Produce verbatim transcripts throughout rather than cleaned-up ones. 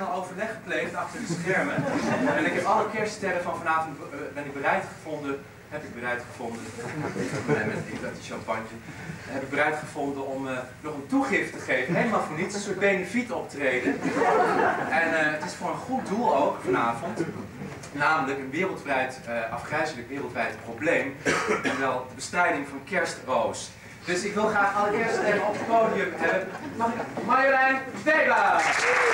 snel overleg gepleegd achter de schermen. En ik heb alle kerststerren van vanavond uh, ben ik bereid gevonden, heb ik bereid gevonden, en met die champagne, heb ik bereid gevonden om uh, nog een toegift te geven, helemaal voor niets, een soort benefiet optreden. En uh, het is voor een goed doel ook vanavond. Namelijk een wereldwijd, uh, afgrijzelijk wereldwijd probleem, en wel de bestrijding van kerstroos. Dus ik wil graag alle kerststerren op het podium hebben. Mag ik? Marjolein Weber!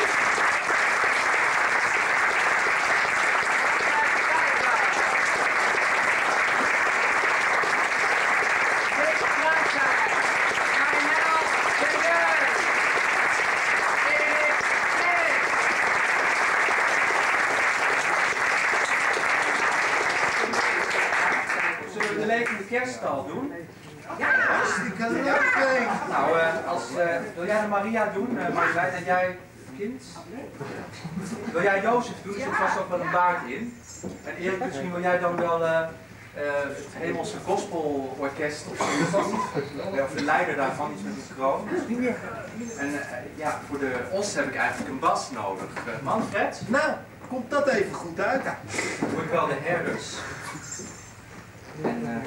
Zullen we de levende kerststal doen? Ja, hartstikke leuk! Nou, uh, als, uh, wil jij de Maria doen, uh, Marjolein, en jij kind? Wil jij Jozef doen? Er zit vast ook wel een baard in. En Erik, misschien wil jij dan wel uh, uh, het Hemelse Gospelorkest of zoiets, of de leider daarvan, iets met een kroon. En uh, ja, voor de os heb ik eigenlijk een bas nodig. Uh, Manfred? Nou, komt dat even goed uit? Dan moet ik wel de herders. En, uh,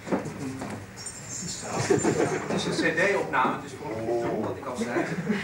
het is een cd-opname, dus voor een goed doel, wat ik al zei.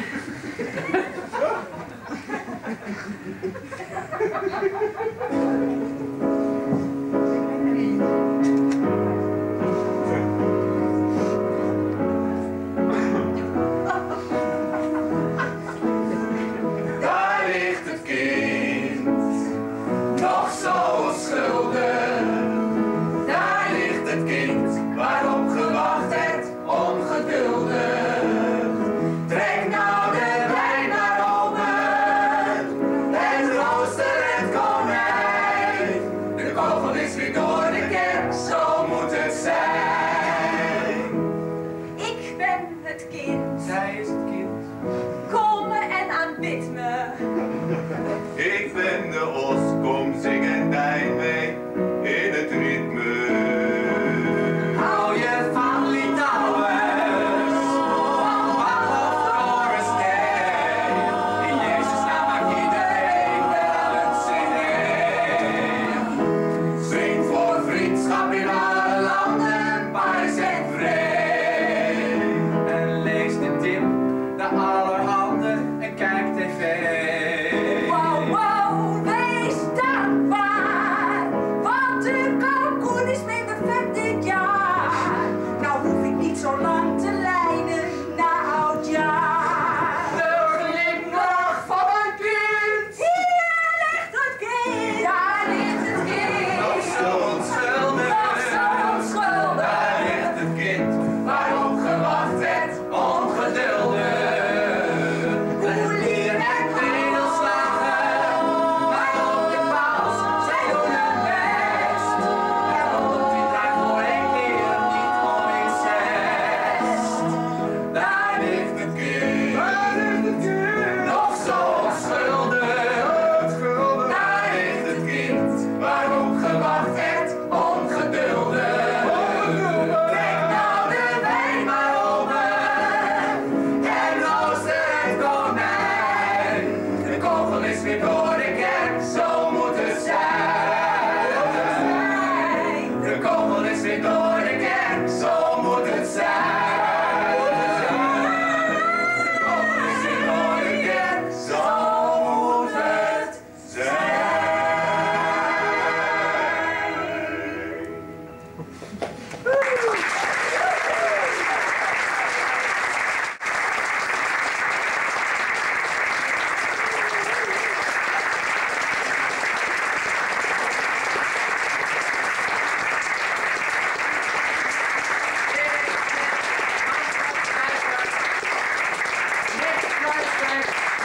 Daar ligt het kind, nog zo onschuldig. Daar ligt het kind, waarop gewacht hebt, ongeduldig. Trek nou de wijn maar open en rooster het konijn. De kogel is weer door de kerk, zo moet het zijn. Ik ben het kind, Zij is het kind. kom me en aanbid me. Ik ben de os, kom zing en dijn mee in het ritme. Hou je van Litouwers, van Bach of Doris Day. In Jezus naam maakt iedereen wel een cd. Zing voor vriendschap in alle landen, paars en vrede. En lees de tip, de allerhande en kijk tv. Wow, wow, wees dankbaar, want de kalkoen is minder vet dit jaar. Nou hoef ik niet zo lang te lijden na oudjaar. De glimlach van een kind, Hier ligt het kind, daar ligt het kind. nog zo onschuldig. Nog zo onschuldig. Daar ligt het kind, waarop gewacht werd, ongeduldig. Koelie en Vedelslagen, waarop de paus, zij doen hun best. En omdat die draait voor één keer niet om incest. Daar ligt het kind, Daar ligt het kind, nog zo onschuldig. Daar ligt het kind, waarop gewacht werd, ongeduldig. Trek nou de wijn maar open en rooster het konijn. De kogel is weer door de kerk, zo moet het zijn. De kogel is weer door de kerk, zo moet het zijn. De kogel is weer door de kerk, zo moet het zijn. Nick Kruijswijk